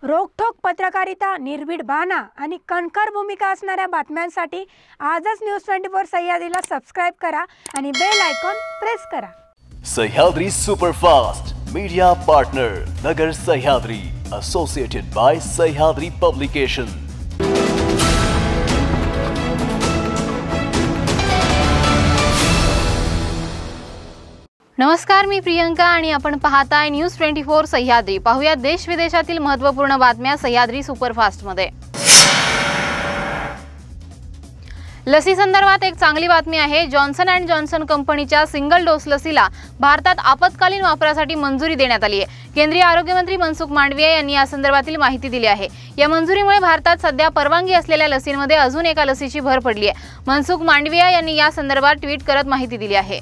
रोखठोक पत्रकारिता, निर्भीड बाणा आणि कणखर भूमिका असणाऱ्या बातम्यांसाठी आजच न्यूज 24 सह्याद्रीला सबस्क्राइब करा आणि बेल आयकॉन प्रेस करा। Sahyadri superfast media partner Nagar Sahyadri, associated by Sahyadri publication. नमस्कार, मी प्रियंका आणि आपण पाहताय न्यूज 24 सह्याद्री। पाहूया देश विदेशातील महत्त्वपूर्ण बातम्या सह्याद्री सुपरफास्ट मध्ये। लसी संदर्भात एक चांगली बातमी आहे। जॉन्सन अँड जॉन्सन कंपनीच्या सिंगल डोस लसीला भारतात आपत्कालीन वापरासाठी मंजुरी देण्यात आली आहे। केंद्रीय आरोग्य मंत्री मनसुख मांडविया यांनी या संदर्भातील माहिती दिली आहे। या मंजुरीमुळे भारतात सध्या परवानगी असलेल्या लसींमध्ये अजून एका लसीची भर पडली आहे। मनसुख मांडविया यांनी या संदर्भात ट्विट करत माहिती दिली आहे।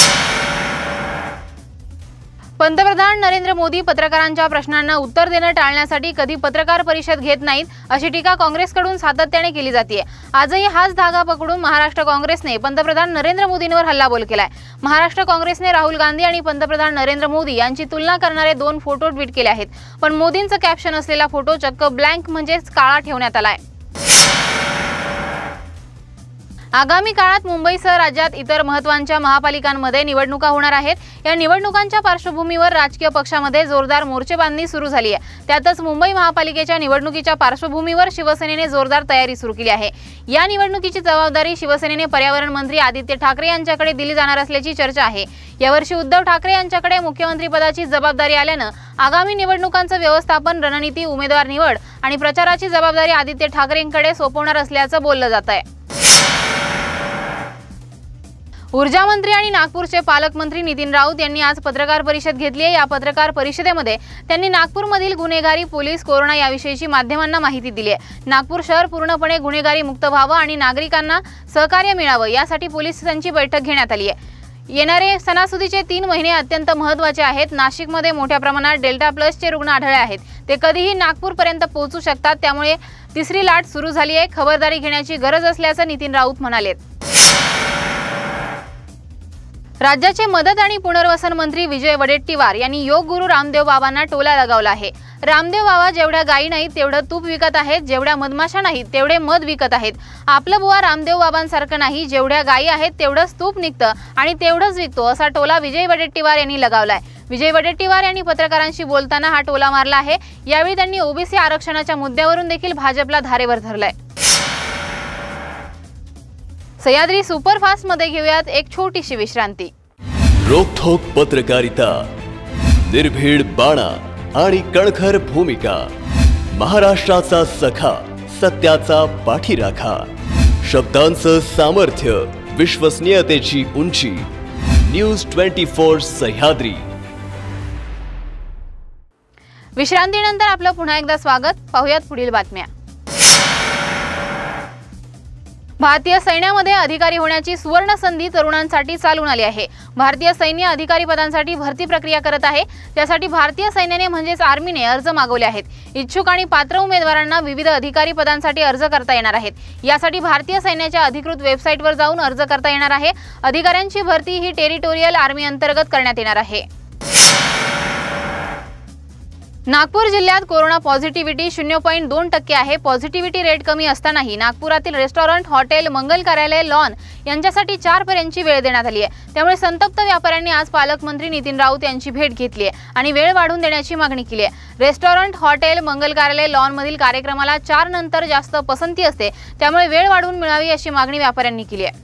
पंतप्रधान नरेंद्र मोदी पत्रकारांच्या प्रश्नांना उत्तर देणं टाळण्यासाठी कधी पत्रकार परिषद घेत नाहीत, अशी टीका काँग्रेसकडून सातत्याने केली जाते। आजही हाच धागा पकडून महाराष्ट्र काँग्रेसने पंतप्रधान नरेंद्र मोदींवर हल्लाबोल केलाय। महाराष्ट्र काँग्रेसने राहुल गांधी आणि पंतप्रधान नरेंद्र मोदी यांची तुलना करणारे 2 फोटो ट्विट केले आहेत, पण मोदींचं कॅप्शन असलेला फोटो चक्क ब्लँक म्हणजेच काळा ठेवण्यात आलाय। आगामी काळात मुंबईसह राज्यात इतर महत्त्वाच्या महापालिकांमध्ये निवडणुका होणार आहेत। या निवडणुकांच्या पार्श्वभूमीवर राजकीय पक्षांमध्ये जोरदार मोर्चेबांधणी सुरू झाली आहे। त्यातच मुंबई महापालिकेच्या निवडणुकीच्या पार्श्वभूमीवर शिवसेनेने जोरदार तयारी सुरू केली आहे। या निवडणुकीची जबाबदारी शिवसेनेने पर्यावरण मंत्री आदित्य ठाकरे यांच्याकडे दिली जाणार असल्याची चर्चा आहे। यावर्षी उद्धव ठाकरे यांच्याकडे मुख्यमंत्रीपदाची जबाबदारी आल्यानं आगामी निवडणुकांचं व्यवस्थापन, रणनीती, उमेदवार निवड आणि प्रचाराची जबाबदारी आदित्य ठाकरेंकडे सोपवणार असल्याचं बोललं जात आहे। ऊर्जा मंत्री आणि नागपूरचे पालकमंत्री नितीन राऊत यांनी आज पत्रकार परिषद घेतली आहे। या पत्रकार परिषदेमध्ये त्यांनी नागपूरमधील गुन्हेगारी, पोलीस, कोरोना याविषयीची माध्यमांना माहिती दिली आहे। नागपूर शहर पूर्णपणे गुन्हेगारी मुक्त व्हावं आणि नागरिकांना सहकार्य मिळावं यासाठी पोलिसांची बैठक घेण्यात आली आहे। येणारे सणासुदीचे 3 महिने अत्यंत महत्त्वाचे आहेत। नाशिकमध्ये मोठ्या प्रमाणात डेल्टा प्लसचे रुग्ण आढळले आहेत, ते कधीही नागपूरपर्यंत पोहोचू शकतात, त्यामुळे तिसरी लाट सुरू झाली आहे। खबरदारी घेण्याची गरज असल्याचं नितीन राऊत म्हणाले। राज्याचे मदत आणि पुनर्वसन मंत्री विजय वडेट्टीवार यांनी योग गुरु रामदेव बाबांना टोला लगावला आहे। रामदेव बाबा जेवढ्या गायी नाहीत तेवढं तूप विकत आहेत, जेवढ्या मधमाशा नाहीत तेवढे मध विकत आहेत। आपलं बुवा रामदेव बाबांसारखं नाही, जेवढ्या गायी आहेत तेवढंच तूप निघतं आणि तेवढंच विकतो, असा टोला विजय वडेट्टीवार यांनी लगावलाय। विजय वडेट्टीवार यांनी पत्रकारांशी बोलताना हा टोला मारला आहे। यावेळी त्यांनी ओबीसी आरक्षणाच्या मुद्द्यावरून देखील भाजपला धारेवर धरलाय। सह्याद्री सुपरफास्ट मध्ये घेऊयात एक छोटीशी विश्रांती। रोखठोक पत्रकारिता, निर्भीड बाणा आणि कणखर भूमिका, महाराष्ट्राचा सखा, सत्याचा पाठीराखा, शब्दांचं सामर्थ्य, विश्वसनीयतेची उंची, न्यूज 24 सह्याद्री। विश्रांतीनंतर आपलं पुन्हा एकदा स्वागत। पाहूयात पुढील बातम्या। भारतीय सैन्यामध्ये अधिकारी होण्याची सुवर्ण संधी तरुणांसाठी चालून आली आहे। भारतीय सैन्य अधिकारी पदांसाठी भरती प्रक्रिया करत आहे। त्यासाठी भारतीय सैन्याने म्हणजेच आर्मीने अर्ज मागवले आहेत। इच्छुक आणि पात्र उमेदवारांना विविध अधिकारी पदांसाठी अर्ज करता येणार आहेत। यासाठी भारतीय सैन्याच्या अधिकृत वेबसाईटवर जाऊन अर्ज करता येणार आहे। अधिकाऱ्यांची भरती ही टेरिटोरियल आर्मी अंतर्गत करण्यात येणार आहे। नागपूर जिल्ह्यात कोरोना पॉझिटिव्हिटी 0.2% आहे। पॉझिटिव्हिटी रेट कमी असतानाही नागपुरातील रेस्टॉरंट, हॉटेल, मंगल कार्यालय, लॉन यांच्यासाठी 4 पर्यंतची वेळ देण्यात आली आहे। त्यामुळे संतप्त व्यापाऱ्यांनी आज पालकमंत्री नितीन राऊत यांची भेट घेतली आहे आणि वेळ वाढवून देण्याची मागणी केली आहे। रेस्टॉरंट, हॉटेल, मंगल कार्यालय, लॉन मधील कार्यक्रमाला 4 नंतर जास्त पसंती असते, त्यामुळे वेळ वाढवून मिळावी अशी मागणी व्यापाऱ्यांनी केली आहे।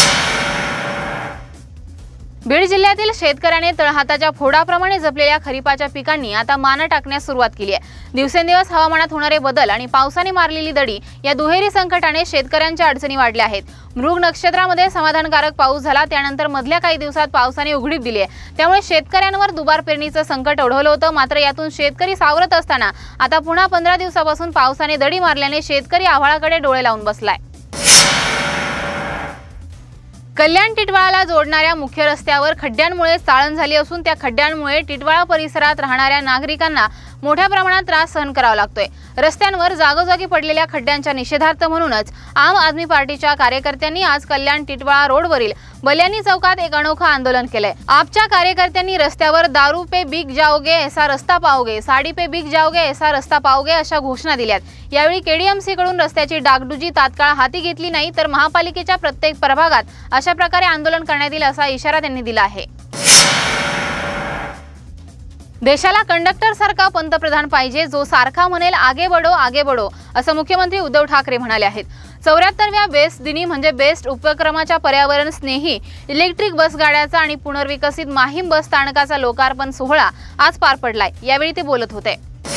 बीड जिल्ह्यातील शेतकऱ्याने तळहाताच्या फोडाप्रमाणे जपलेल्या खरीपाच्या पिकांनी आता माना टाकण्यास सुरुवात केली आहे। दिवसेंदिवस हवामानात होणारे बदल आणि पावसाने मारलेली दडी या दुहेरी संकटाने शेतकऱ्यांच्या अडचणी वाढल्या आहेत। मृग नक्षत्रामध्ये समाधानकारक पाऊस झाला, त्यानंतर मधल्या काही दिवसात पावसाने उघडीप दिली आहे, त्यामुळे शेतकऱ्यांवर दुबार पेरणीचं संकट ओढवलं होतं। मात्र यातून शेतकरी सावरत असताना आता पुन्हा 15 दिवसापासून पावसाने दडी मारल्याने शेतकरी आव्हाळाकडे डोळे लावून बसलाय। कल्याण टिटवाळाला जोडणाऱ्या मुख्य रस्त्यावर खड्ड्यांमुळे चाळण झाली असून त्या खड्ड्यांमुळे टिटवाळा परिसरात राहणाऱ्या नागरिकांना मोठ्या प्रमाणात त्रास सहन करावा लागतोय। रस्त्यांवर जागोजागी पडलेल्या खड्ड्यांच्या निषेधार्थ म्हणूनच आम आदमी पार्टीच्या कार्यकर्त्यांनी आज कल्याण टिटवाळा रोडवरील बल्यानी चौकात एक अनोखा आंदोलन केलंय। आपच्या कार्यकर्त्यांनी रस्त्यावर दारू पे बिक जाओगे ऐसा रस्ता पाओगे, साडी पे बिक जाओगे ऐसा रस्ता पाओगे अशा घोषणा दिल्यात। यावेळी केडीएमसी कडून रस्त्याची डागडुजी तात्काळ हाती घेतली नाही तर महापालिकेच्या प्रत्येक प्रभागात अशा प्रकारे आंदोलन करण्यात येईल असा इशारा त्यांनी दिला आहे। देशाला कंडक्टर सारखा पंतप्रधान पाहिजे जो सारखा म्हणेल आगे बढो असं मुख्यमंत्री उद्धव ठाकरे म्हणाले आहेत। 74व्या बेस्ट दिनी म्हणजे बेस्ट उपक्रमाच्या पर्यावरण स्नेही इलेक्ट्रिक बस गाड्याचा आणि पुनर्विकसित माहीम बस स्थानकाचा लोकार्पण सोहळा आज पार पडलाय। यावेळी ते बोलत होते।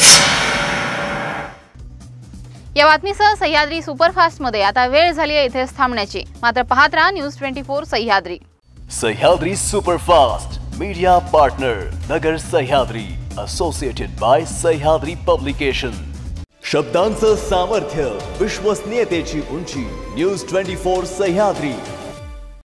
या बातमीसह सह्याद्री सुपरफास्ट मध्ये आता वेळ झाली आहे इथेच थांबण्याची, मात्र पाहत राहा news 24 Sahyadri. Sahyadri superfast media partner Nagar Sahyadri, associated by Sahyadri publication. शब्दांचं सामर्थ्य, विश्वसनीयतेची उंची, न्यूज 24 सह्याद्री।